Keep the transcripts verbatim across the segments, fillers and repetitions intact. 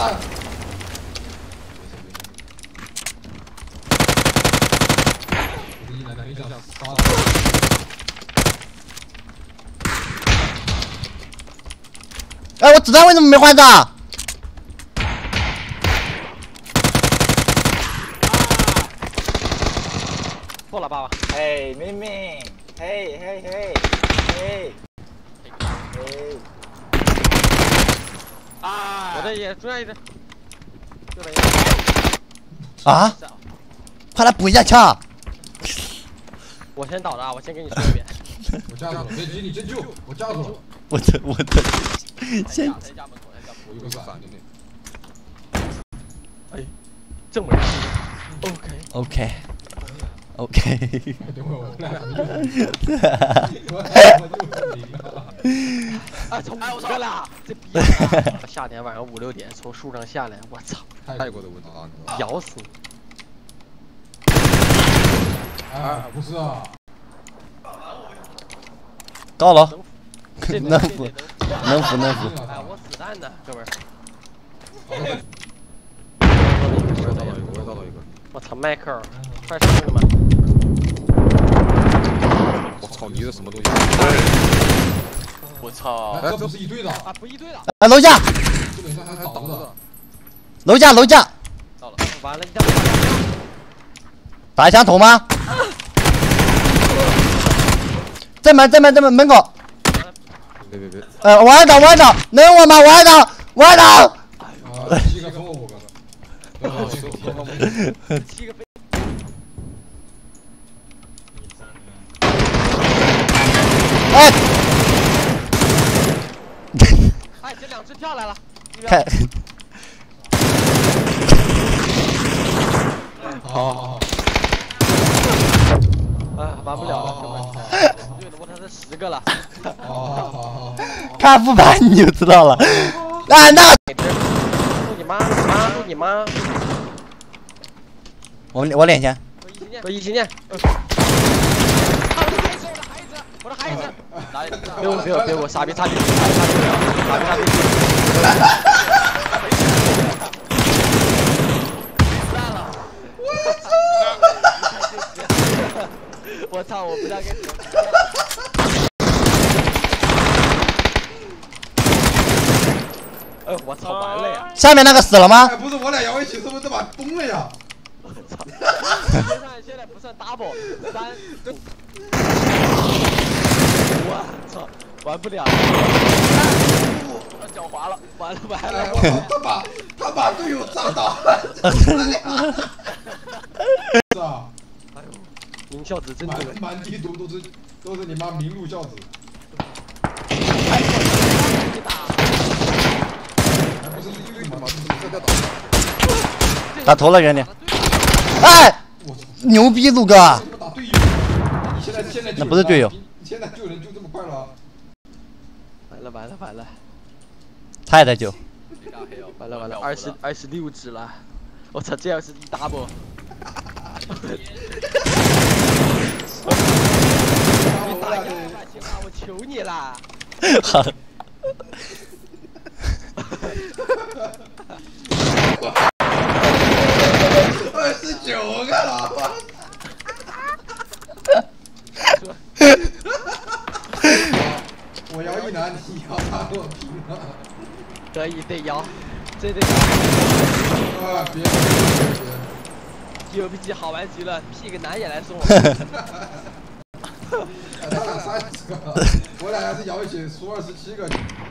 蛋！我一男的没想杀了。 哎，我子弹为什么没换上？ 错了，爸爸。 嘿，妹妹，嘿嘿嘿，嘿，嘿。啊！ 我这也出来一只。 啊！快来补一下枪！ 我先倒的啊！我先跟你说一遍。 我架住了，别急，你先救，我架住了。 我的我的，先。 我有个伞，兄弟。 哎，这么热。OK。 OK。 OK， 等会我俩怎么又？ 啊，从五个了，这逼！夏天晚上五六点从树上下来，我操！ 泰国的温度啊！ 咬死你！ 哎，不是啊！ 高楼，能扶，能扶，能扶。 哎，我子弹呢，哥们儿。 我也到了一个，我也到了一个。 我操，迈克尔，快上去吧！ 我操，你这什么东西？ 我操！ 哎，这不是一队的啊，不一队的。 啊，楼下！ 这等一下还倒着。 楼下，楼下。 到了，完了，一枪。 打一枪头吗？正门，正门，正门门口。 别别别！ 呃，往上倒，往上倒，能我吗？往上倒，往上倒。 啊，七个中我五个。 七个飞。 哎！ 哎，这两只跳来了。 看。 好好好。 啊，完不了了，哥们儿。对的，我他是十个了。 好好好。 看副牌你就知道了。啊，那。 祝你妈！妈！祝你妈！ 我我脸前。 我一起念。我的孩子，来，别我，别我，别我，傻逼，傻逼，傻逼，傻逼，傻逼，散了！我操！我不想跟你。呃，我操，完了呀！ 下面那个死了吗？ 哎，不是，我俩摇一起，是不是这把崩了呀？ 我操！现在现在不算 double， 三。 我操，玩不了了！我脚滑了，完了完了！ 他把他把队友炸倒了，是啊！ 哎呦，名校子真多， 满地都都是都是你妈名路孝子。 还不是一队的吗？这在打。 打头了，兄弟！哎，牛逼，陆哥！ 打队友，你现在现在那不是队友。 现在救人就这么快了？ 完了完了完了！ 他也在救。 完了完了，二十二十六只了！我操，这要是一 double！ 你打一个吧，行吧，我求你啦！ 好。 二十九个了！我摇一男，你摇他，我拼了！ 可以，得摇，这得。 啊！别别别 ！U P G 好玩极了 ，P 个男也来送我。 他打三十个，我俩要是摇一起，输二十七个。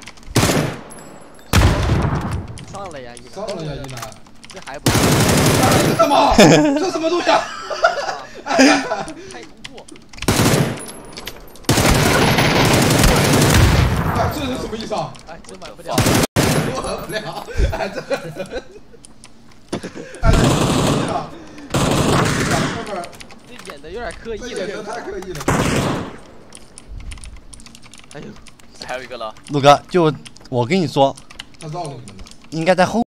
上了呀，一上了呀，一男。 这还不？ 这是什么？这什么东西啊？ 太突破！ 哎，这人什么意思啊？ 哎，真玩不了， 玩不了！哎，这个人，哎，这什么意思啊？哥们儿， 这演的有点刻意了， 演的太刻意了。 哎呦， 还有一个了。 陆哥，就我跟你说， 他绕了你们了。 应该在后。